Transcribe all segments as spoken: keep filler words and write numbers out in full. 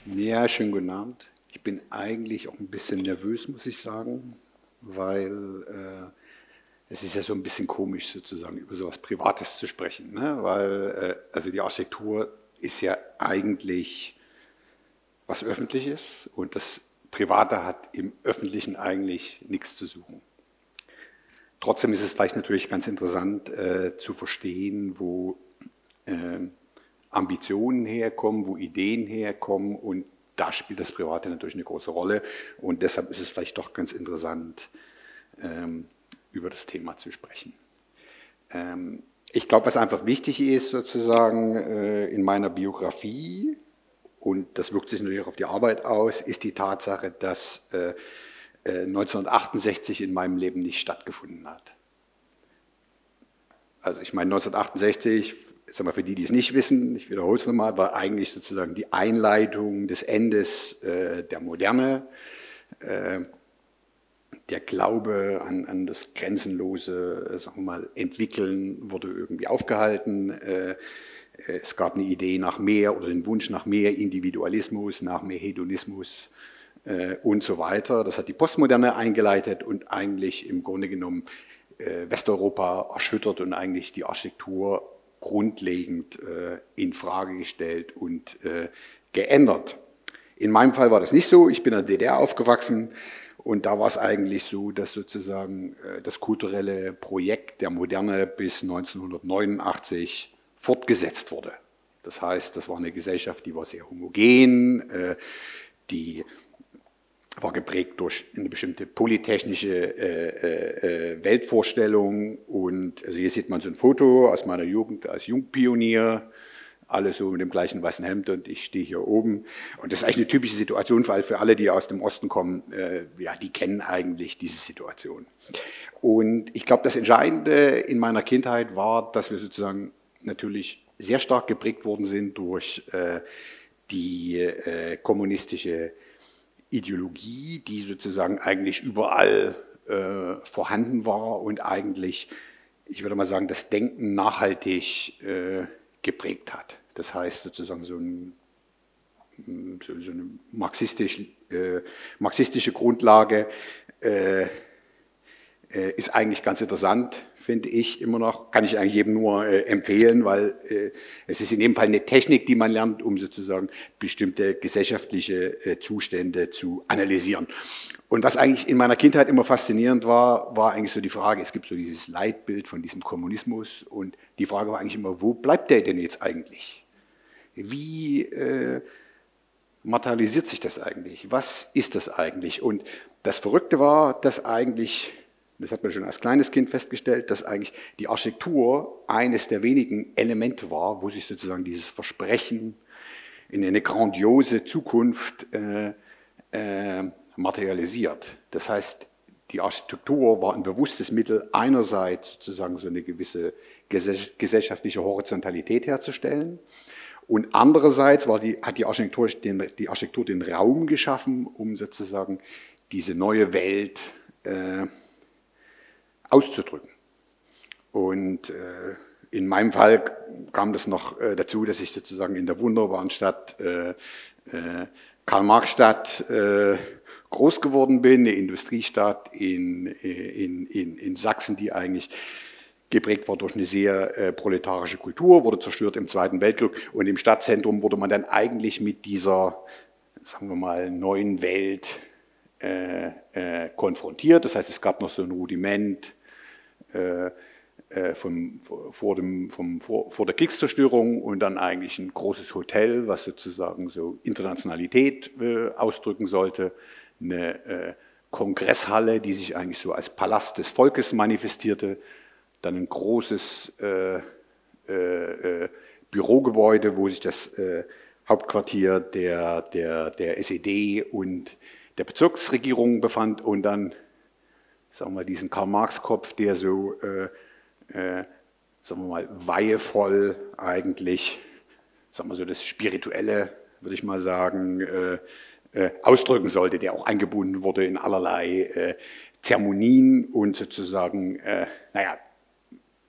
Ja, schönen guten Abend. Ich bin eigentlich auch ein bisschen nervös, muss ich sagen, weil äh, es ist ja so ein bisschen komisch, sozusagen über so etwas Privates zu sprechen, ne? Weil äh, also die Architektur ist ja eigentlich was Öffentliches und das Private hat im Öffentlichen eigentlich nichts zu suchen. Trotzdem ist es vielleicht natürlich ganz interessant äh, zu verstehen, wo äh, Ambitionen herkommen, wo Ideen herkommen, und da spielt das Private natürlich eine große Rolle, und deshalb ist es vielleicht doch ganz interessant, ähm, über das Thema zu sprechen. Ähm, ich glaube, was einfach wichtig ist sozusagen äh, in meiner Biografie, und das wirkt sich natürlich auch auf die Arbeit aus, ist die Tatsache, dass äh, äh, neunzehnhundertachtundsechzig in meinem Leben nicht stattgefunden hat. Also ich meine, neunzehnhundertachtundsechzig, sag mal, für die, die es nicht wissen, ich wiederhole es nochmal, war eigentlich sozusagen die Einleitung des Endes äh, der Moderne. Äh, der Glaube an, an das grenzenlose, äh, sagen wir mal, Entwickeln wurde irgendwie aufgehalten. Äh, es gab eine Idee nach mehr oder den Wunsch nach mehr Individualismus, nach mehr Hedonismus äh, und so weiter. Das hat die Postmoderne eingeleitet und eigentlich im Grunde genommen Westeuropa erschüttert und eigentlich die Architektur grundlegend äh, in Frage gestellt und äh, geändert. In meinem Fall war das nicht so. Ich bin in der D D R aufgewachsen und da war es eigentlich so, dass sozusagen äh, das kulturelle Projekt der Moderne bis neunzehnhundertneunundachtzig fortgesetzt wurde. Das heißt, das war eine Gesellschaft, die war sehr homogen, äh, die war geprägt durch eine bestimmte polytechnische äh, äh, Weltvorstellung. Und also hier sieht man so ein Foto aus meiner Jugend als Jungpionier, alle so mit dem gleichen weißen Hemd und ich stehe hier oben. Und das ist eigentlich eine typische Situation, weil für alle, die aus dem Osten kommen, äh, ja, die kennen eigentlich diese Situation. Und ich glaube, das Entscheidende in meiner Kindheit war, dass wir sozusagen natürlich sehr stark geprägt worden sind durch äh, die äh, kommunistische Ideologie, die sozusagen eigentlich überall äh, vorhanden war und eigentlich, ich würde mal sagen, das Denken nachhaltig äh, geprägt hat. Das heißt sozusagen so, ein, so, so eine marxistisch, äh, marxistische Grundlage äh, äh, ist eigentlich ganz interessant, finde ich immer noch, kann ich eigentlich jedem nur äh, empfehlen, weil äh, es ist in dem Fall eine Technik, die man lernt, um sozusagen bestimmte gesellschaftliche äh, Zustände zu analysieren. Und was eigentlich in meiner Kindheit immer faszinierend war, war eigentlich so die Frage, es gibt so dieses Leitbild von diesem Kommunismus und die Frage war eigentlich immer, wo bleibt der denn jetzt eigentlich? Wie äh, materialisiert sich das eigentlich? Was ist das eigentlich? Und das Verrückte war, dass eigentlich, das hat man schon als kleines Kind festgestellt, dass eigentlich die Architektur eines der wenigen Elemente war, wo sich sozusagen dieses Versprechen in eine grandiose Zukunft äh, äh, materialisiert. Das heißt, die Architektur war ein bewusstes Mittel, einerseits sozusagen so eine gewisse gesellschaftliche Horizontalität herzustellen und andererseits war die, hat die Architektur, den, die Architektur den Raum geschaffen, um sozusagen diese neue Welt äh, auszudrücken. Und äh, in meinem Fall kam das noch äh, dazu, dass ich sozusagen in der wunderbaren Stadt äh, äh, Karl-Marx-Stadt äh, groß geworden bin, eine Industriestadt in, in, in, in Sachsen, die eigentlich geprägt war durch eine sehr äh, proletarische Kultur, wurde zerstört im Zweiten Weltkrieg und im Stadtzentrum wurde man dann eigentlich mit dieser, sagen wir mal, neuen Welt Äh, äh, konfrontiert. Das heißt, es gab noch so ein Rudiment äh, äh, vom, vor, dem, vom, vor, vor der Kriegszerstörung und dann eigentlich ein großes Hotel, was sozusagen so Internationalität äh, ausdrücken sollte, eine äh, Kongresshalle, die sich eigentlich so als Palast des Volkes manifestierte, dann ein großes äh, äh, Bürogebäude, wo sich das äh, Hauptquartier der, der, der S E D und der Bezirksregierung befand und dann, sagen wir mal, diesen Karl-Marx-Kopf, der so, äh, äh, sagen wir mal, weihevoll eigentlich, sagen wir so, das Spirituelle, würde ich mal sagen, äh, äh, ausdrücken sollte, der auch eingebunden wurde in allerlei äh, Zeremonien und sozusagen, äh, naja,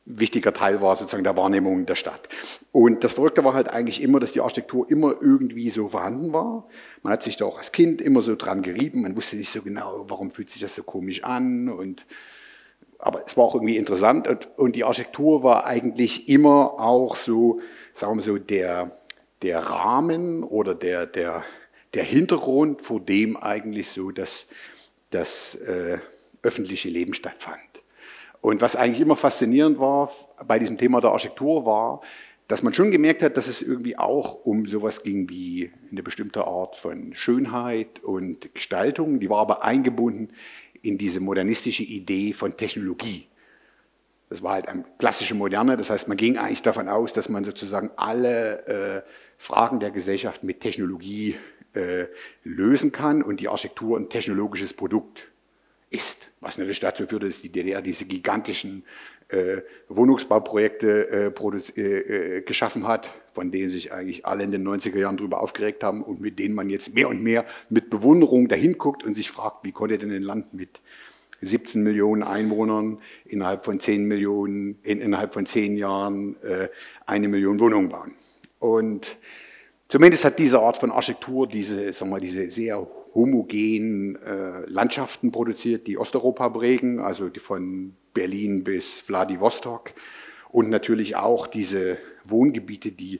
wichtiger Teil war sozusagen der Wahrnehmung der Stadt. Und das Verrückte war halt eigentlich immer, dass die Architektur immer irgendwie so vorhanden war. Man hat sich da auch als Kind immer so dran gerieben, man wusste nicht so genau, warum fühlt sich das so komisch an. Und, aber es war auch irgendwie interessant und, und die Architektur war eigentlich immer auch so, sagen wir so, der, der Rahmen oder der, der, der Hintergrund, vor dem eigentlich so das, das äh, öffentliche Leben stattfand. Und was eigentlich immer faszinierend war bei diesem Thema der Architektur war, dass man schon gemerkt hat, dass es irgendwie auch um sowas ging wie eine bestimmte Art von Schönheit und Gestaltung, die war aber eingebunden in diese modernistische Idee von Technologie. Das war halt eine klassische Moderne, das heißt, man ging eigentlich davon aus, dass man sozusagen alle äh, Fragen der Gesellschaft mit Technologie äh, lösen kann und die Architektur ein technologisches Produkt ist, was natürlich dazu führte, dass die D D R diese gigantischen äh, Wohnungsbauprojekte äh, äh, geschaffen hat, von denen sich eigentlich alle in den neunziger Jahren darüber aufgeregt haben und mit denen man jetzt mehr und mehr mit Bewunderung dahin guckt und sich fragt, wie konnte denn ein Land mit siebzehn Millionen Einwohnern innerhalb von zehn Millionen, in, innerhalb von zehn Jahren äh, eine Million Wohnungen bauen. Und zumindest hat diese Art von Architektur diese, sagen wir, diese sehr homogenen äh, Landschaften produziert, die Osteuropa prägen, also die von Berlin bis Wladiwostok und natürlich auch diese Wohngebiete, die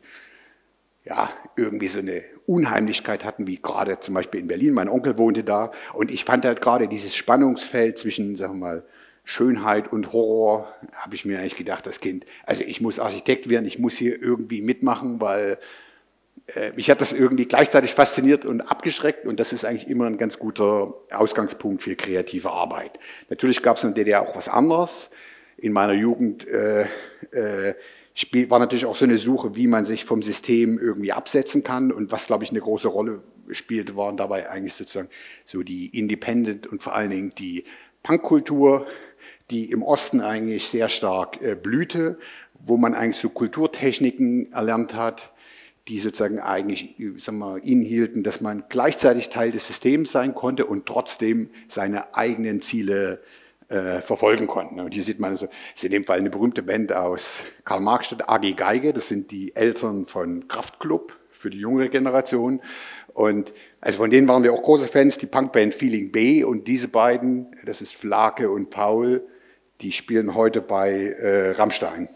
ja irgendwie so eine Unheimlichkeit hatten, wie gerade zum Beispiel in Berlin. Mein Onkel wohnte da und ich fand halt gerade dieses Spannungsfeld zwischen, sagen wir mal, Schönheit und Horror, habe ich mir eigentlich gedacht, das Kind, also ich muss Architekt werden, ich muss hier irgendwie mitmachen, weil mich hat das irgendwie gleichzeitig fasziniert und abgeschreckt und das ist eigentlich immer ein ganz guter Ausgangspunkt für kreative Arbeit. Natürlich gab es in der D D R auch was anderes. In meiner Jugend äh, äh, spiel, war natürlich auch so eine Suche, wie man sich vom System irgendwie absetzen kann und was, glaube ich, eine große Rolle spielte, waren dabei eigentlich sozusagen so die Independent und vor allen Dingen die Punkkultur, die im Osten eigentlich sehr stark äh, blühte, wo man eigentlich so Kulturtechniken erlernt hat, die sozusagen eigentlich, sagen wir, inhielten, dass man gleichzeitig Teil des Systems sein konnte und trotzdem seine eigenen Ziele äh, verfolgen konnte. Und hier sieht man, also, das ist in dem Fall eine berühmte Band aus Karl-Marx-Stadt, A G Geige, das sind die Eltern von Kraftklub für die jüngere Generation. Und also von denen waren wir auch große Fans, die Punkband Feeling B und diese beiden, das ist Flake und Paul, die spielen heute bei äh, Rammstein.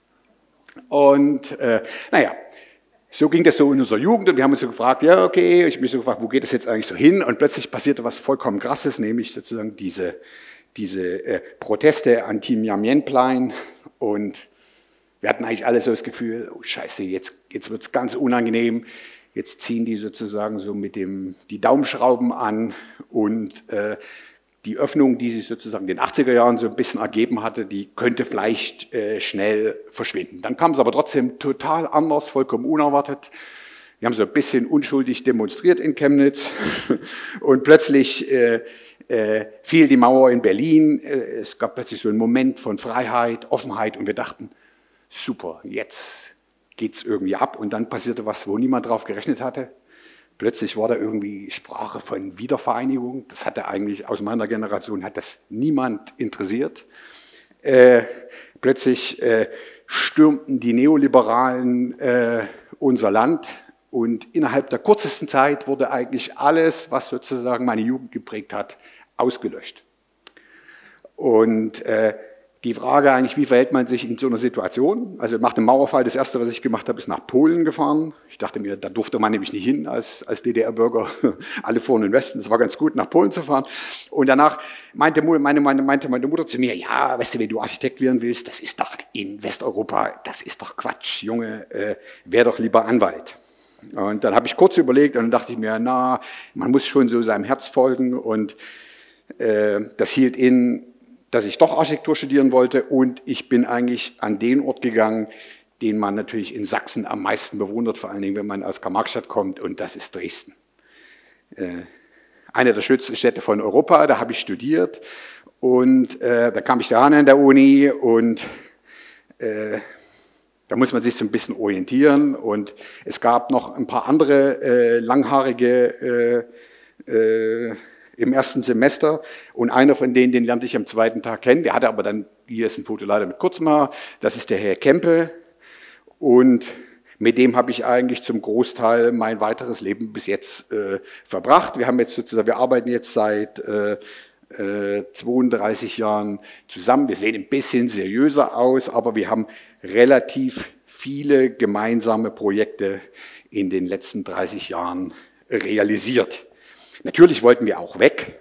Und äh, naja, so ging das so in unserer Jugend und wir haben uns so gefragt, ja okay, ich habe mich so gefragt, wo geht das jetzt eigentlich so hin? Und plötzlich passierte was vollkommen Krasses, nämlich sozusagen diese, diese äh, Proteste an Tiananmenplein und wir hatten eigentlich alle so das Gefühl, oh Scheiße, jetzt, jetzt wird es ganz unangenehm, jetzt ziehen die sozusagen so mit dem, die Daumenschrauben an und äh, die Öffnung, die sich sozusagen in den achtziger Jahren so ein bisschen ergeben hatte, die könnte vielleicht äh, schnell verschwinden. Dann kam es aber trotzdem total anders, vollkommen unerwartet. Wir haben so ein bisschen unschuldig demonstriert in Chemnitz und plötzlich äh, äh, fiel die Mauer in Berlin. Äh, es gab plötzlich so einen Moment von Freiheit, Offenheit und wir dachten, super, jetzt geht's irgendwie ab. Und dann passierte was, wo niemand drauf gerechnet hatte. Plötzlich war da irgendwie Sprache von Wiedervereinigung. Das hatte eigentlich, aus meiner Generation hat das niemand interessiert. Äh, plötzlich äh, stürmten die Neoliberalen äh, unser Land und innerhalb der kürzesten Zeit wurde eigentlich alles, was sozusagen meine Jugend geprägt hat, ausgelöscht. Und äh, die Frage eigentlich, wie verhält man sich in so einer Situation? Also nach dem Mauerfall, das Erste, was ich gemacht habe, ist nach Polen gefahren. Ich dachte mir, da durfte man nämlich nicht hin als, als D D R-Bürger. Alle fuhren in den Westen, es war ganz gut, nach Polen zu fahren. Und danach meinte meine, meine, meinte meine Mutter zu mir, ja, weißt du, wenn du Architekt werden willst, das ist doch in Westeuropa, das ist doch Quatsch, Junge, äh, wär doch lieber Anwalt. Und dann habe ich kurz überlegt und dann dachte ich mir, na, man muss schon so seinem Herz folgen und äh, das hielt in, dass ich doch Architektur studieren wollte und ich bin eigentlich an den Ort gegangen, den man natürlich in Sachsen am meisten bewundert, vor allen Dingen, wenn man aus Karl-Marx-Stadt kommt und das ist Dresden. Äh, eine der schönsten Städte von Europa, da habe ich studiert und äh, da kam ich da an an der Uni und äh, da muss man sich so ein bisschen orientieren und es gab noch ein paar andere äh, langhaarige äh, äh, im ersten Semester und einer von denen, den lernte ich am zweiten Tag kennen, der hatte aber dann hier ist ein Foto leider mit kurzem Haar, das ist der Herr Kempe und mit dem habe ich eigentlich zum Großteil mein weiteres Leben bis jetzt äh, verbracht. Wir haben jetzt sozusagen, wir arbeiten jetzt seit äh, äh, zweiunddreißig Jahren zusammen. Wir sehen ein bisschen seriöser aus, aber wir haben relativ viele gemeinsame Projekte in den letzten dreißig Jahren realisiert. Natürlich wollten wir auch weg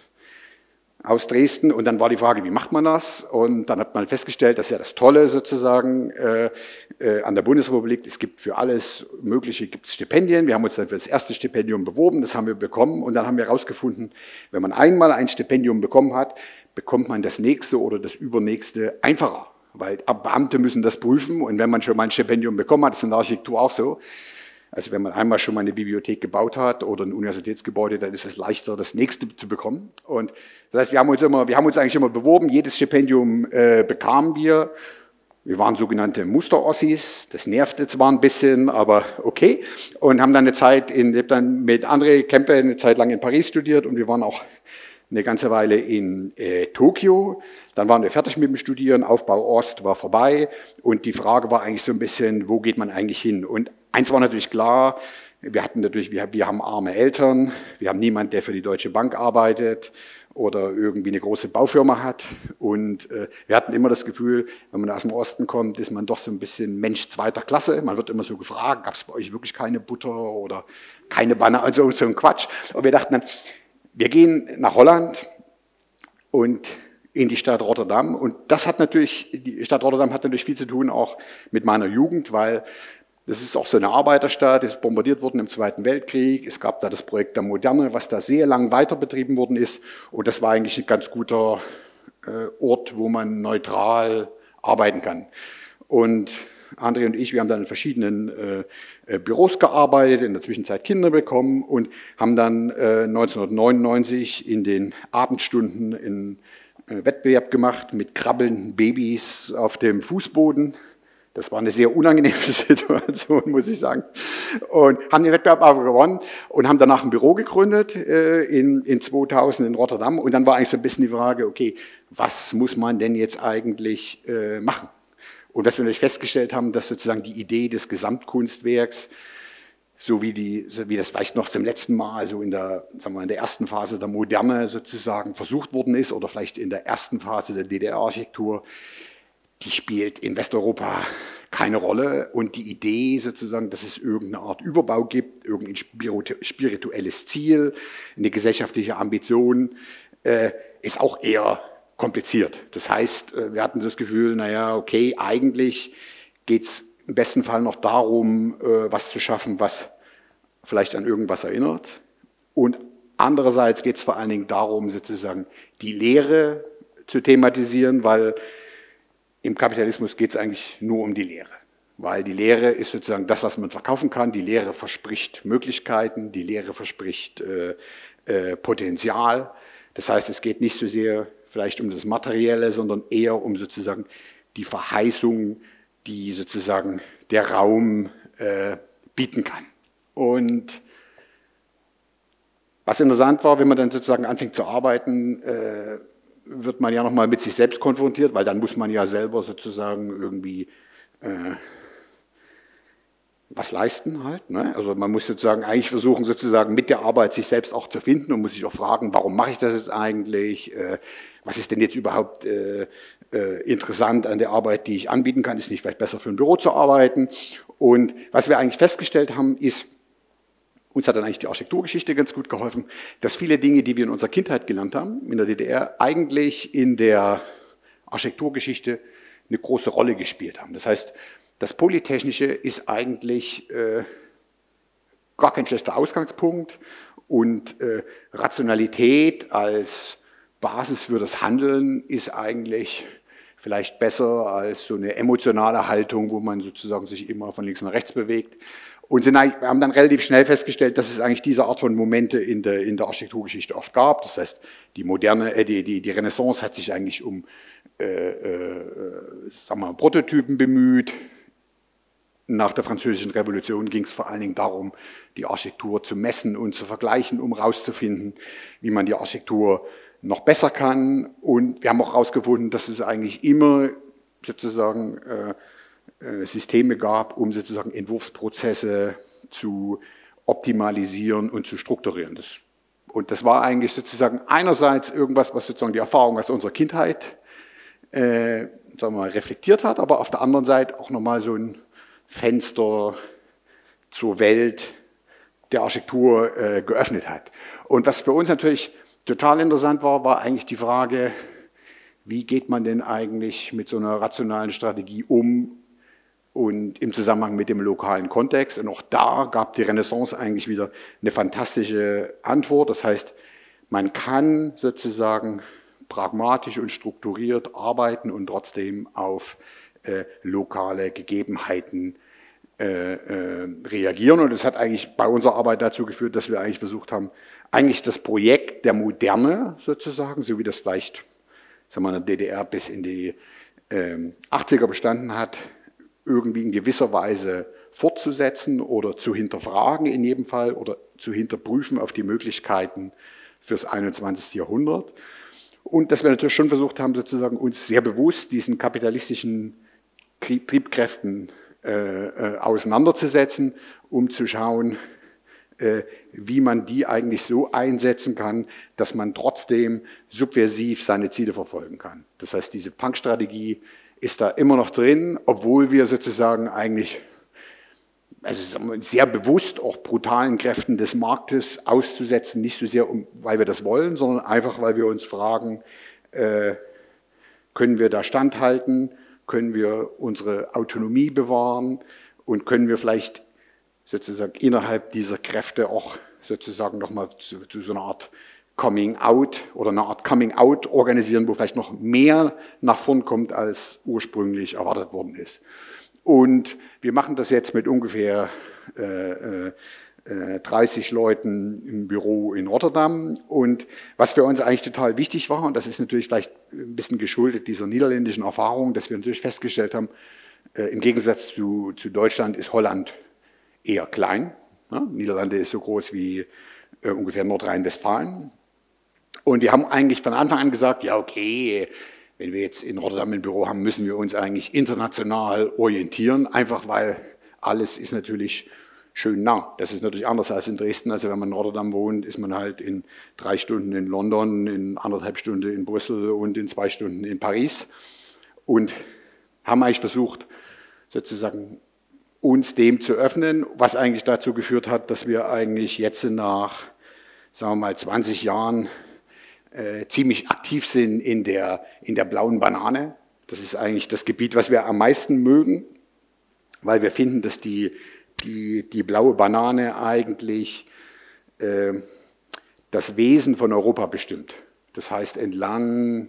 aus Dresden und dann war die Frage, wie macht man das? Und dann hat man festgestellt, das ist ja das Tolle sozusagen äh, äh, an der Bundesrepublik, es gibt für alles Mögliche gibt's Stipendien. Wir haben uns dann für das erste Stipendium beworben, das haben wir bekommen und dann haben wir herausgefunden, wenn man einmal ein Stipendium bekommen hat, bekommt man das nächste oder das übernächste einfacher, weil Beamte müssen das prüfen und wenn man schon mal ein Stipendium bekommen hat, das ist in der Architektur auch so. Also wenn man einmal schon mal eine Bibliothek gebaut hat oder ein Universitätsgebäude, dann ist es leichter, das nächste zu bekommen. Und das heißt, wir haben uns immer, wir haben uns eigentlich immer beworben, jedes Stipendium äh, bekamen wir. Wir waren sogenannte Muster-Ossis, das nervte zwar ein bisschen, aber okay. Und haben dann eine Zeit, in, ich habe dann mit André Kempe eine Zeit lang in Paris studiert und wir waren auch eine ganze Weile in äh, Tokio. Dann waren wir fertig mit dem Studieren, Aufbau Ost war vorbei und die Frage war eigentlich so ein bisschen, wo geht man eigentlich hin? Und eins war natürlich klar, wir hatten natürlich, wir, wir haben arme Eltern, wir haben niemanden, der für die Deutsche Bank arbeitet oder irgendwie eine große Baufirma hat und äh, wir hatten immer das Gefühl, wenn man aus dem Osten kommt, ist man doch so ein bisschen Mensch zweiter Klasse. Man wird immer so gefragt, gab es bei euch wirklich keine Butter oder keine Banane, also so ein Quatsch. Und wir dachten dann, wir gehen nach Holland und in die Stadt Rotterdam und das hat natürlich, die Stadt Rotterdam hat natürlich viel zu tun auch mit meiner Jugend, weil das ist auch so eine Arbeiterstadt, ist bombardiert worden im Zweiten Weltkrieg. Es gab da das Projekt der Moderne, was da sehr lang weiter betrieben worden ist. Und das war eigentlich ein ganz guter äh, Ort, wo man neutral arbeiten kann. Und André und ich, wir haben dann in verschiedenen äh, Büros gearbeitet, in der Zwischenzeit Kinder bekommen und haben dann äh, neunzehnhundertneunundneunzig in den Abendstunden einen äh, Wettbewerb gemacht mit krabbelnden Babys auf dem Fußboden. Das war eine sehr unangenehme Situation, muss ich sagen. Und haben den Wettbewerb aber gewonnen und haben danach ein Büro gegründet äh, in, in zweitausend in Rotterdam. Und dann war eigentlich so ein bisschen die Frage, okay, was muss man denn jetzt eigentlich äh, machen? Und was wir natürlich festgestellt haben, dass sozusagen die Idee des Gesamtkunstwerks, so wie, die, so wie das vielleicht noch zum letzten Mal so in der, sagen wir, in der ersten Phase der Moderne sozusagen versucht worden ist oder vielleicht in der ersten Phase der D D R-Architektur, die spielt in Westeuropa keine Rolle und die Idee sozusagen, dass es irgendeine Art Überbau gibt, irgendein spirituelles Ziel, eine gesellschaftliche Ambition, äh, ist auch eher kompliziert. Das heißt, wir hatten das Gefühl, naja, okay, eigentlich geht es im besten Fall noch darum, äh, was zu schaffen, was vielleicht an irgendwas erinnert und andererseits geht es vor allen Dingen darum, sozusagen die Lehre zu thematisieren, weil im Kapitalismus geht es eigentlich nur um die Lehre, weil die Lehre ist sozusagen das, was man verkaufen kann. Die Lehre verspricht Möglichkeiten, die Lehre verspricht äh, äh, Potenzial. Das heißt, es geht nicht so sehr vielleicht um das Materielle, sondern eher um sozusagen die Verheißung, die sozusagen der Raum äh, bieten kann. Und was interessant war, wenn man dann sozusagen anfängt zu arbeiten, äh, wird man ja nochmal mit sich selbst konfrontiert, weil dann muss man ja selber sozusagen irgendwie äh, was leisten halt. Ne? Also man muss sozusagen eigentlich versuchen, sozusagen mit der Arbeit sich selbst auch zu finden und muss sich auch fragen, warum mache ich das jetzt eigentlich? Äh, was ist denn jetzt überhaupt äh, äh, interessant an der Arbeit, die ich anbieten kann? Ist es nicht vielleicht besser für ein Büro zu arbeiten? Und was wir eigentlich festgestellt haben, ist, uns hat dann eigentlich die Architekturgeschichte ganz gut geholfen, dass viele Dinge, die wir in unserer Kindheit gelernt haben, in der D D R, eigentlich in der Architekturgeschichte eine große Rolle gespielt haben. Das heißt, das Polytechnische ist eigentlich äh, gar kein schlechter Ausgangspunkt und äh, Rationalität als Basis für das Handeln ist eigentlich vielleicht besser als so eine emotionale Haltung, wo man sozusagen sich immer von links nach rechts bewegt. Und sind wir haben dann relativ schnell festgestellt, dass es eigentlich diese Art von Momente in der, in der Architekturgeschichte oft gab. Das heißt, die moderne, äh, die, die, die Renaissance hat sich eigentlich um äh, äh, sagen wir mal, Prototypen bemüht. Nach der Französischen Revolution ging es vor allen Dingen darum, die Architektur zu messen und zu vergleichen, um herauszufinden, wie man die Architektur noch besser kann. Und wir haben auch herausgefunden, dass es eigentlich immer sozusagen äh, äh, Systeme gab, um sozusagen Entwurfsprozesse zu optimalisieren und zu strukturieren. Das, und das war eigentlich sozusagen einerseits irgendwas, was sozusagen die Erfahrung aus unserer Kindheit äh, sagen wir mal, reflektiert hat, aber auf der anderen Seite auch nochmal so ein Fenster zur Welt der Architektur äh, geöffnet hat. Und was für uns natürlich total interessant war, war eigentlich die Frage, wie geht man denn eigentlich mit so einer rationalen Strategie um und im Zusammenhang mit dem lokalen Kontext. Und auch da gab die Renaissance eigentlich wieder eine fantastische Antwort. Das heißt, man kann sozusagen pragmatisch und strukturiert arbeiten und trotzdem auf äh, lokale Gegebenheiten äh, äh, reagieren. Und das hat eigentlich bei unserer Arbeit dazu geführt, dass wir eigentlich versucht haben, eigentlich das Projekt der Moderne sozusagen, so wie das vielleicht sagen wir, in der D D R bis in die äh, achtziger bestanden hat, irgendwie in gewisser Weise fortzusetzen oder zu hinterfragen in jedem Fall oder zu hinterprüfen auf die Möglichkeiten fürs einundzwanzigste Jahrhundert. Und dass wir natürlich schon versucht haben, sozusagen uns sehr bewusst diesen kapitalistischen Triebkräften äh, äh, auseinanderzusetzen, um zu schauen, äh, wie man die eigentlich so einsetzen kann, dass man trotzdem subversiv seine Ziele verfolgen kann. Das heißt, diese Punk-Strategie ist da immer noch drin, obwohl wir sozusagen eigentlich also sehr bewusst auch brutalen Kräften des Marktes auszusetzen, nicht so sehr, um, weil wir das wollen, sondern einfach, weil wir uns fragen, äh, können wir da standhalten, können wir unsere Autonomie bewahren und können wir vielleicht sozusagen innerhalb dieser Kräfte auch sozusagen nochmal zu, zu so einer Art Coming Out oder eine Art Coming Out organisieren, wo vielleicht noch mehr nach vorn kommt, als ursprünglich erwartet worden ist. Und wir machen das jetzt mit ungefähr äh, äh, dreißig Leuten im Büro in Rotterdam. Und was für uns eigentlich total wichtig war, und das ist natürlich vielleicht ein bisschen geschuldet dieser niederländischen Erfahrung, dass wir natürlich festgestellt haben, äh, im Gegensatz zu, zu Deutschland ist Holland eher klein. Ne? Niederlande ist so groß wie äh, ungefähr Nordrhein-Westfalen. Und wir haben eigentlich von Anfang an gesagt, ja okay, wenn wir jetzt in Rotterdam ein Büro haben, müssen wir uns eigentlich international orientieren, einfach weil alles ist natürlich schön nah. Das ist natürlich anders als in Dresden. Also wenn man in Rotterdam wohnt, ist man halt in drei Stunden in London, in anderthalb Stunden in Brüssel und in zwei Stunden in Paris. Und haben eigentlich versucht, sozusagen uns dem zu öffnen, was eigentlich dazu geführt hat, dass wir eigentlich jetzt nach, sagen wir mal, zwanzig Jahren Äh, ziemlich aktiv sind in der, in der blauen Banane. Das ist eigentlich das Gebiet, was wir am meisten mögen, weil wir finden, dass die, die, die blaue Banane eigentlich äh, das Wesen von Europa bestimmt. Das heißt, entlang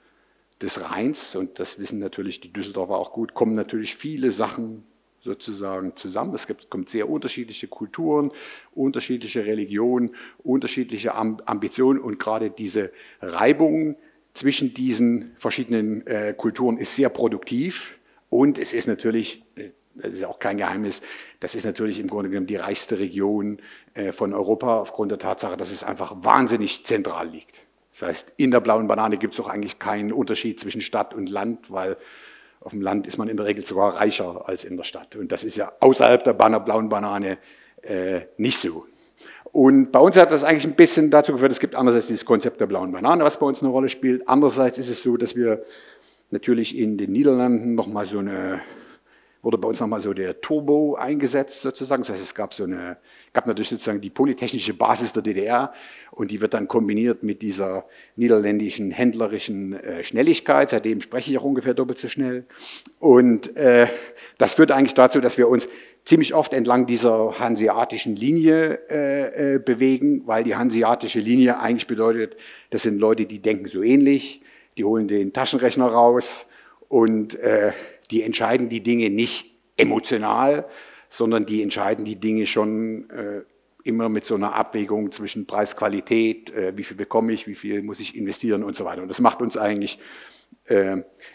des Rheins, und das wissen natürlich die Düsseldorfer auch gut, kommen natürlich viele Sachen sozusagen zusammen. Es gibt, kommt sehr unterschiedliche Kulturen, unterschiedliche Religionen, unterschiedliche Ambitionen und gerade diese Reibung zwischen diesen verschiedenen äh, Kulturen ist sehr produktiv und es ist natürlich, das ist auch kein Geheimnis, das ist natürlich im Grunde genommen die reichste Region äh, von Europa aufgrund der Tatsache, dass es einfach wahnsinnig zentral liegt. Das heißt, in der blauen Banane gibt es auch eigentlich keinen Unterschied zwischen Stadt und Land, weil auf dem Land ist man in der Regel sogar reicher als in der Stadt. Und das ist ja außerhalb der blauen Banane äh, nicht so. Und bei uns hat das eigentlich ein bisschen dazu geführt, es gibt einerseits dieses Konzept der blauen Banane, was bei uns eine Rolle spielt. Andererseits ist es so, dass wir natürlich in den Niederlanden nochmal so eine, wurde bei uns nochmal so der Turbo eingesetzt sozusagen. Das heißt, es gab so eine, gab natürlich sozusagen die polytechnische Basis der D D R und die wird dann kombiniert mit dieser niederländischen händlerischen äh, Schnelligkeit. Seitdem spreche ich auch ungefähr doppelt so schnell. Und äh, das führt eigentlich dazu, dass wir uns ziemlich oft entlang dieser hanseatischen Linie äh, äh, bewegen, weil die hanseatische Linie eigentlich bedeutet, das sind Leute, die denken so ähnlich, die holen den Taschenrechner raus und äh, die entscheiden die Dinge nicht emotional, sondern die entscheiden die Dinge schon äh, immer mit so einer Abwägung zwischen Preis, Qualität, äh, wie viel bekomme ich, wie viel muss ich investieren und so weiter. Und das macht uns eigentlich äh,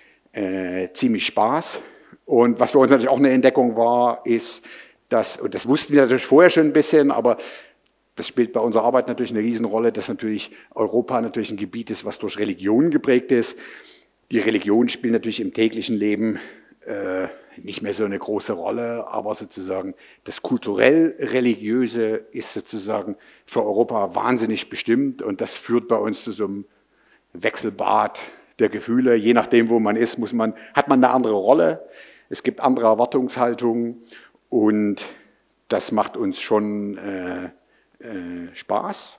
äh, ziemlich Spaß. Und was für uns natürlich auch eine Entdeckung war, ist, dass, und das wussten wir natürlich vorher schon ein bisschen, aber das spielt bei unserer Arbeit natürlich eine Riesenrolle, dass natürlich Europa natürlich ein Gebiet ist, was durch Religion geprägt ist. Die Religionen spielen natürlich im täglichen Leben äh, nicht mehr so eine große Rolle, aber sozusagen das kulturell-religiöse ist sozusagen für Europa wahnsinnig bestimmt und das führt bei uns zu so einem Wechselbad der Gefühle. Je nachdem, wo man ist, muss man, hat man eine andere Rolle. Es gibt andere Erwartungshaltungen und das macht uns schon äh, äh, Spaß.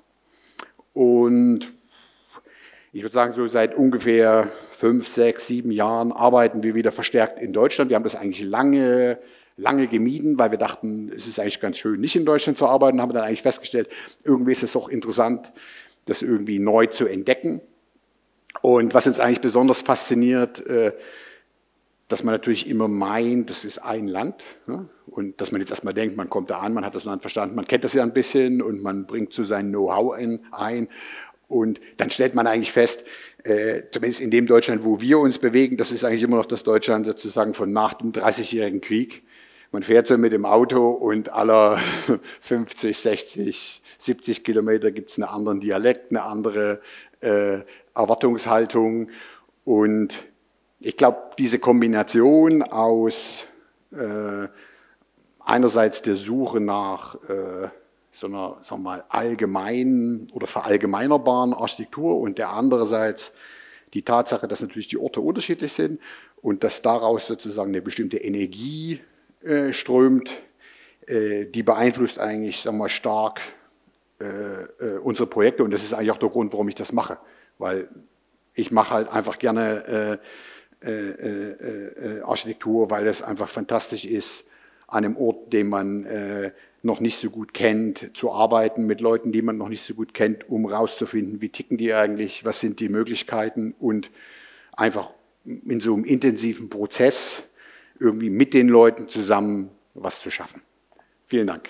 Und ich würde sagen, so seit ungefähr fünf, sechs, sieben Jahren arbeiten wir wieder verstärkt in Deutschland. Wir haben das eigentlich lange, lange gemieden, weil wir dachten, es ist eigentlich ganz schön, nicht in Deutschland zu arbeiten. Haben dann eigentlich festgestellt, irgendwie ist es auch interessant, das irgendwie neu zu entdecken. Und was uns eigentlich besonders fasziniert, dass man natürlich immer meint, das ist ein Land. Und dass man jetzt erstmal denkt, man kommt da an, man hat das Land verstanden, man kennt das ja ein bisschen und man bringt so sein Know-how ein. Und dann stellt man eigentlich fest, äh, zumindest in dem Deutschland, wo wir uns bewegen, das ist eigentlich immer noch das Deutschland sozusagen von nach dem dreißigjährigen Krieg. Man fährt so mit dem Auto und aller fünfzig, sechzig, siebzig Kilometer gibt es einen anderen Dialekt, eine andere äh, Erwartungshaltung. Und ich glaube, diese Kombination aus äh, einerseits der Suche nach äh, so einer, sagen wir mal, allgemeinen oder verallgemeinerbaren Architektur und der andererseits die Tatsache, dass natürlich die Orte unterschiedlich sind und dass daraus sozusagen eine bestimmte Energie äh, strömt, äh, die beeinflusst eigentlich, sagen wir mal, stark äh, äh, unsere Projekte und das ist eigentlich auch der Grund, warum ich das mache, weil ich mache halt einfach gerne äh, äh, äh, Architektur, weil es einfach fantastisch ist, an einem Ort, den man äh, noch nicht so gut kennt, zu arbeiten mit Leuten, die man noch nicht so gut kennt, um rauszufinden, wie ticken die eigentlich, was sind die Möglichkeiten und einfach in so einem intensiven Prozess irgendwie mit den Leuten zusammen was zu schaffen. Vielen Dank.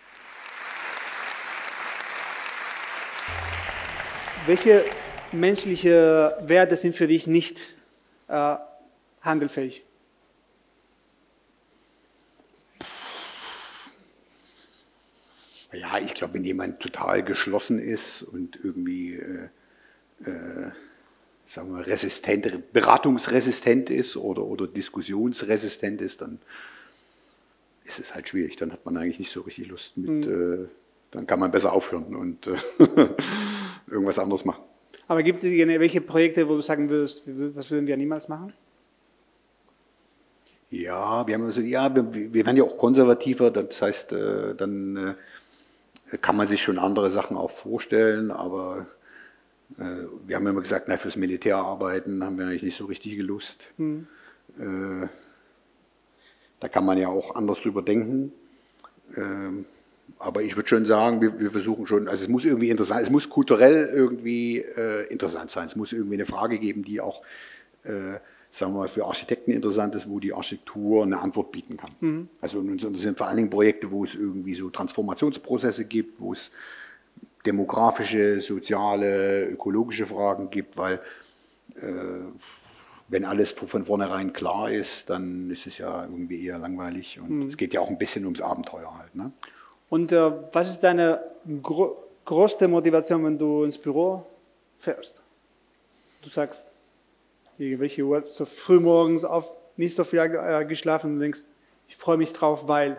Welche menschliche Werte sind für dich nicht äh, handelfähig? Ja, ich glaube, wenn jemand total geschlossen ist und irgendwie äh, äh, sagen wir, resistent, beratungsresistent ist oder, oder diskussionsresistent ist, dann ist es halt schwierig. Dann hat man eigentlich nicht so richtig Lust mit, mhm. äh, dann kann man besser aufhören und äh, irgendwas anderes machen. Aber gibt es welche Projekte, wo du sagen würdest, was würden wir niemals machen? Ja, wir haben also, ja, wir, wir werden ja auch konservativer, das heißt, äh, dann äh, kann man sich schon andere Sachen auch vorstellen, aber äh, wir haben immer gesagt, na, fürs Militär arbeiten haben wir eigentlich nicht so richtige Lust. Hm. Äh, da kann man ja auch anders drüber denken. Äh, aber ich würde schon sagen, wir, wir versuchen schon, also es muss irgendwie interessant, es muss kulturell irgendwie äh, interessant sein. Es muss irgendwie eine Frage geben, die auch, äh, sagen wir mal, für Architekten interessant ist, wo die Architektur eine Antwort bieten kann. Mhm. Also das sind vor allen Dingen Projekte, wo es irgendwie so Transformationsprozesse gibt, wo es demografische, soziale, ökologische Fragen gibt, weil äh, wenn alles von vornherein klar ist, dann ist es ja irgendwie eher langweilig und mhm. es geht ja auch ein bisschen ums Abenteuer halt. Ne? Und äh, was ist deine gro größte Motivation, wenn du ins Büro fährst? Du sagst, irgendwelche Uhr, so früh morgens auf, nicht so viel äh, geschlafen und denkst, ich freue mich drauf, weil...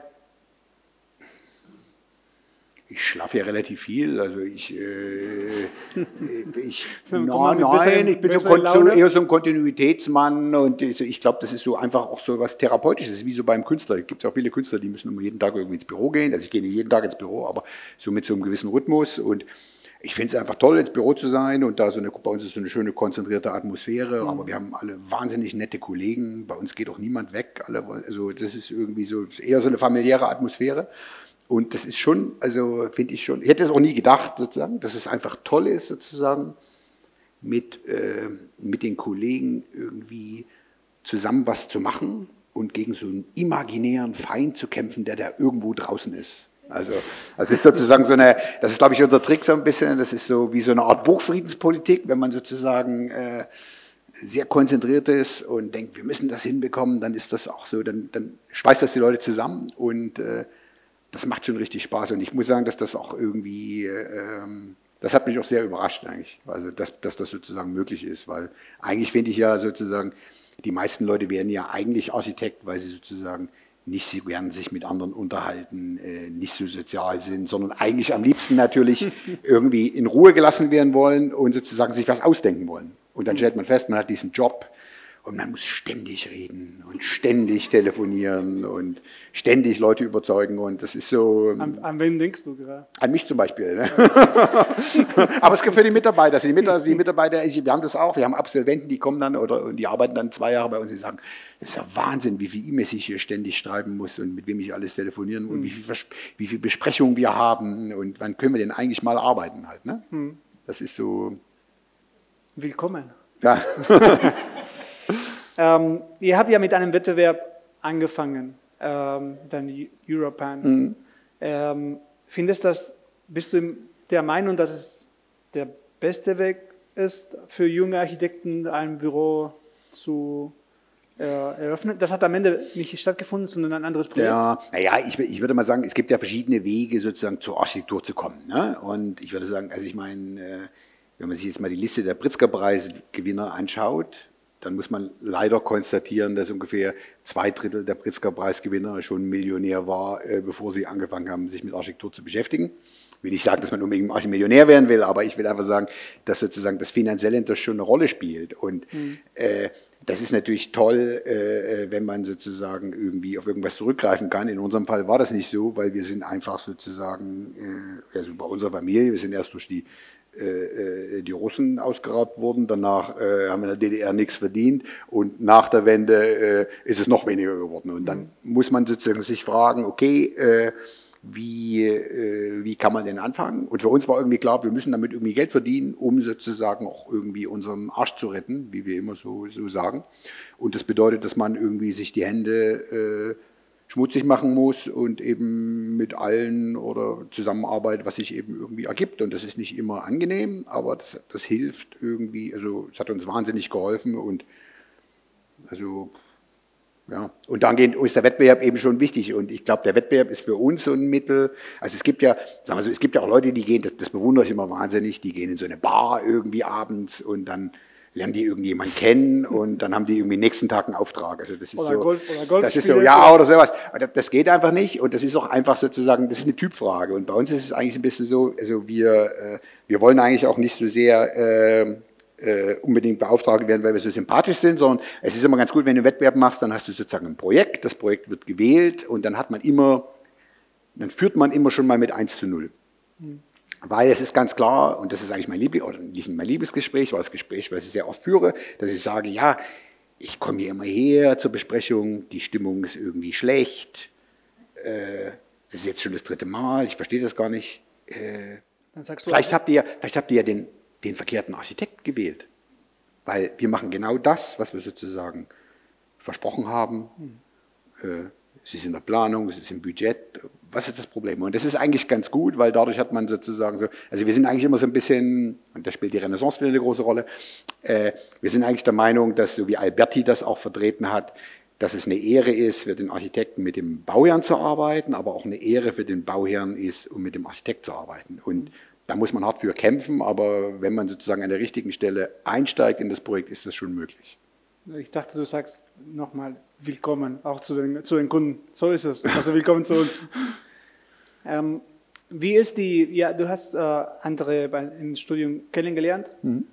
Ich schlafe ja relativ viel, also ich, äh, ich, na, nein, nein, ich bin so, so eher so ein Kontinuitätsmann und ich glaube, das ist so einfach auch so was Therapeutisches, wie so beim Künstler. Es gibt ja auch viele Künstler, die müssen immer jeden Tag irgendwie ins Büro gehen, also ich gehe nicht jeden Tag ins Büro, aber so mit so einem gewissen Rhythmus und ich finde es einfach toll, ins Büro zu sein und da so eine, bei uns ist so eine schöne konzentrierte Atmosphäre, mhm. aber wir haben alle wahnsinnig nette Kollegen, bei uns geht auch niemand weg, alle, also das ist irgendwie so eher so eine familiäre Atmosphäre. Und das ist schon, also finde ich schon, ich hätte es auch nie gedacht, sozusagen, dass es einfach toll ist, sozusagen, mit, äh, mit den Kollegen irgendwie zusammen was zu machen und gegen so einen imaginären Feind zu kämpfen, der da irgendwo draußen ist. Also, das ist sozusagen so eine, das ist, glaube ich, unser Trick so ein bisschen, das ist so wie so eine Art Burgfriedenspolitik, wenn man sozusagen äh, sehr konzentriert ist und denkt, wir müssen das hinbekommen, dann ist das auch so, dann, dann schweißt das die Leute zusammen und äh, das macht schon richtig Spaß. Und ich muss sagen, dass das auch irgendwie, ähm, das hat mich auch sehr überrascht eigentlich, also dass, dass das sozusagen möglich ist, weil eigentlich finde ich ja sozusagen, die meisten Leute werden ja eigentlich Architekt, weil sie sozusagen nicht so gern sich mit anderen unterhalten, äh, nicht so sozial sind, sondern eigentlich am liebsten natürlich irgendwie in Ruhe gelassen werden wollen und sozusagen sich was ausdenken wollen. Und dann stellt man fest, man hat diesen Job und man muss ständig reden und ständig telefonieren und ständig Leute überzeugen und das ist so... An, an wen denkst du gerade? An mich zum Beispiel. Ne? Aber es gibt für die Mitarbeiter, also die Mitarbeiter, die Mitarbeiter, wir haben das auch, wir haben Absolventen, die kommen dann oder und die arbeiten dann zwei Jahre bei uns, die sagen, das ist ja Wahnsinn, wie viel E-Mails ich hier ständig schreiben muss und mit wem ich alles telefonieren muss und wie viel, wie viel Besprechungen wir haben und wann können wir denn eigentlich mal arbeiten halt. Ne? Hm. Das ist so... Willkommen. Ja. ähm, ihr habt ja mit einem Wettbewerb angefangen, ähm, dann Europan. Mhm. Ähm, findest das, bist du der Meinung, dass es der beste Weg ist, für junge Architekten ein Büro zu äh, eröffnen? Das hat am Ende nicht stattgefunden, sondern ein anderes Projekt. Ja, naja, ich, ich würde mal sagen, es gibt ja verschiedene Wege, sozusagen zur Architektur zu kommen. Ne? Und ich würde sagen, also ich meine, äh, wenn man sich jetzt mal die Liste der Pritzker-Preisgewinner anschaut, dann muss man leider konstatieren, dass ungefähr zwei Drittel der Pritzker-Preisgewinner schon Millionär war, äh, bevor sie angefangen haben, sich mit Architektur zu beschäftigen. Ich will nicht sagen, dass man unbedingt Millionär werden will, aber ich will einfach sagen, dass sozusagen das Finanzielle das schon eine Rolle spielt. Und mhm. äh, das ist natürlich toll, äh, wenn man sozusagen irgendwie auf irgendwas zurückgreifen kann. In unserem Fall war das nicht so, weil wir sind einfach sozusagen, äh, also bei unserer Familie, wir sind erst durch die die Russen ausgeraubt wurden, danach äh, haben wir in der D D R nichts verdient und nach der Wende äh, ist es noch weniger geworden. Und dann mhm. muss man sozusagen sich fragen, okay, äh, wie, äh, wie kann man denn anfangen? Und für uns war irgendwie klar, wir müssen damit irgendwie Geld verdienen, um sozusagen auch irgendwie unseren Arsch zu retten, wie wir immer so, so sagen. Und das bedeutet, dass man irgendwie sich die Hände äh, schmutzig machen muss und eben mit allen oder zusammenarbeitet, was sich eben irgendwie ergibt. Und das ist nicht immer angenehm, aber das, das hilft irgendwie, also es hat uns wahnsinnig geholfen und also, ja. Und dann ist der Wettbewerb eben schon wichtig und ich glaube, der Wettbewerb ist für uns so ein Mittel, also es gibt ja, sagen wir so, es gibt ja auch Leute, die gehen, das, das bewundere ich immer wahnsinnig, die gehen in so eine Bar irgendwie abends und dann lernen die irgendjemanden kennen und dann haben die irgendwie nächsten Tag einen Auftrag. Also das ist oder so, Golf, oder Golf das ist so, ja oder sowas. Das geht einfach nicht und das ist auch einfach sozusagen, das ist eine Typfrage. Und bei uns ist es eigentlich ein bisschen so, also wir, wir wollen eigentlich auch nicht so sehr äh, äh, unbedingt beauftragt werden, weil wir so sympathisch sind, sondern es ist immer ganz gut, wenn du einen Wettbewerb machst, dann hast du sozusagen ein Projekt, das Projekt wird gewählt und dann hat man immer, dann führt man immer schon mal mit eins zu null. Hm. Weil es ist ganz klar, und das ist eigentlich mein Liebling, oder nicht mein Liebesgespräch, war das Gespräch, was ich sehr oft führe, dass ich sage, ja, ich komme hier immer her zur Besprechung, die Stimmung ist irgendwie schlecht, äh, das ist jetzt schon das dritte Mal, ich verstehe das gar nicht. Äh, Dann sagst du vielleicht, habt ihr, vielleicht habt ihr ja den, den verkehrten Architekt gewählt, weil wir machen genau das, was wir sozusagen versprochen haben. Hm. Äh, es ist in der Planung, es ist im Budget. Was ist das Problem? Und das ist eigentlich ganz gut, weil dadurch hat man sozusagen so, also wir sind eigentlich immer so ein bisschen, und da spielt die Renaissance wieder eine große Rolle, äh, wir sind eigentlich der Meinung, dass, so wie Alberti das auch vertreten hat, dass es eine Ehre ist, für den Architekten mit dem Bauherrn zu arbeiten, aber auch eine Ehre für den Bauherrn ist, um mit dem Architekt zu arbeiten. Und da muss man hart für kämpfen, aber wenn man sozusagen an der richtigen Stelle einsteigt in das Projekt, ist das schon möglich. Ich dachte, du sagst nochmal willkommen, auch zu den, zu den Kunden. So ist es. Also willkommen zu uns. Ähm, wie ist die, ja, du hast äh, andere bei, im Studium kennengelernt. Mhm.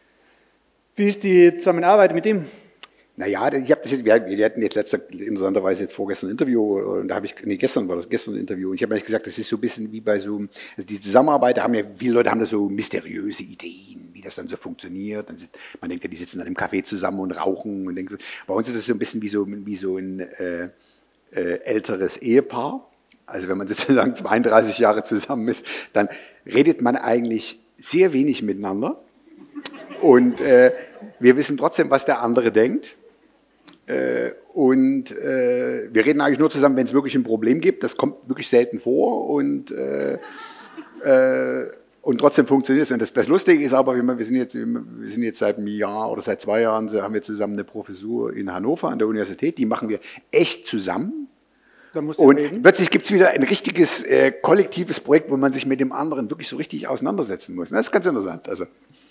Wie ist die Zusammenarbeit mit ihm? Naja, ich habe das jetzt, wir, wir hatten jetzt letzter, interessanterweise jetzt vorgestern ein Interview, und da habe ich, nee, gestern war das, gestern ein Interview, und ich habe eigentlich gesagt, das ist so ein bisschen wie bei so, also die Zusammenarbeit, da haben ja, viele Leute haben da so mysteriöse Ideen, wie das dann so funktioniert, dann sitzt, man denkt ja, die sitzen dann im Café zusammen und rauchen, und denkt, bei uns ist das so ein bisschen wie so, wie so ein äh, äh, älteres Ehepaar, also wenn man sozusagen zweiunddreißig Jahre zusammen ist, dann redet man eigentlich sehr wenig miteinander, und äh, wir wissen trotzdem, was der andere denkt. Und äh, wir reden eigentlich nur zusammen, wenn es wirklich ein Problem gibt. Das kommt wirklich selten vor und, äh, äh, und trotzdem funktioniert es. Und das, das Lustige ist aber, wir sind, jetzt, wir sind jetzt seit einem Jahr oder seit zwei Jahren, haben wir zusammen eine Professur in Hannover an der Universität. Die machen wir echt zusammen. Da musst du Und reden. plötzlich gibt es wieder ein richtiges äh, kollektives Projekt, wo man sich mit dem anderen wirklich so richtig auseinandersetzen muss. Das ist ganz interessant. Also.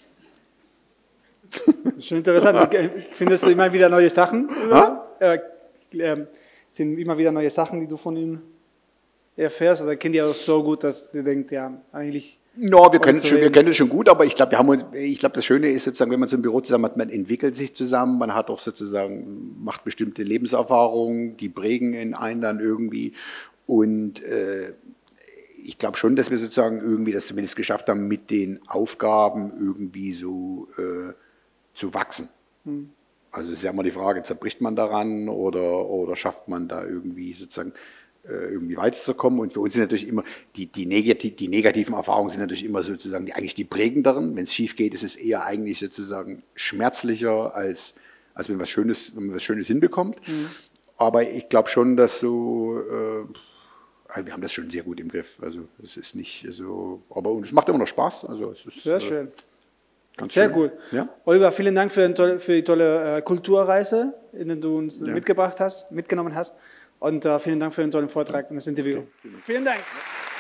Das ist schon interessant. Findest du immer wieder neue Sachen? Äh, äh, sind immer wieder neue Sachen, die du von ihm erfährst? Oder kennt ihr auch so gut, dass ihr denkt, ja, eigentlich... Ja, wir kennen es schon, wir kennen es schon gut, aber ich glaube, wir haben uns, ich glaube, das Schöne ist sozusagen, wenn man so ein Büro zusammen hat, man entwickelt sich zusammen, man hat auch sozusagen, macht bestimmte Lebenserfahrungen, die prägen in einen dann irgendwie. Und äh, ich glaube schon, dass wir sozusagen irgendwie das zumindest geschafft haben, mit den Aufgaben irgendwie so äh, zu wachsen. Hm. Also es ist ja immer die Frage, zerbricht man daran oder, oder schafft man da irgendwie sozusagen irgendwie weiterzukommen. Und für uns sind natürlich immer, die, die, negativ, die negativen Erfahrungen sind natürlich immer sozusagen die, eigentlich die prägenderen. Wenn es schief geht, ist es eher eigentlich sozusagen schmerzlicher, als, als wenn, was Schönes, wenn man was Schönes hinbekommt. Mhm. Aber ich glaube schon, dass so, äh, wir haben das schon sehr gut im Griff. Also es ist nicht so, aber es macht immer noch Spaß. Also es ist, sehr schön. Äh, ganz sehr schön. gut. Ja? Oliver, vielen Dank für, tolle, für die tolle äh, Kulturreise, in der du uns ja. mitgebracht hast, mitgenommen hast. Und uh, vielen Dank für den tollen Vortrag und das Interview. Okay. Vielen Dank.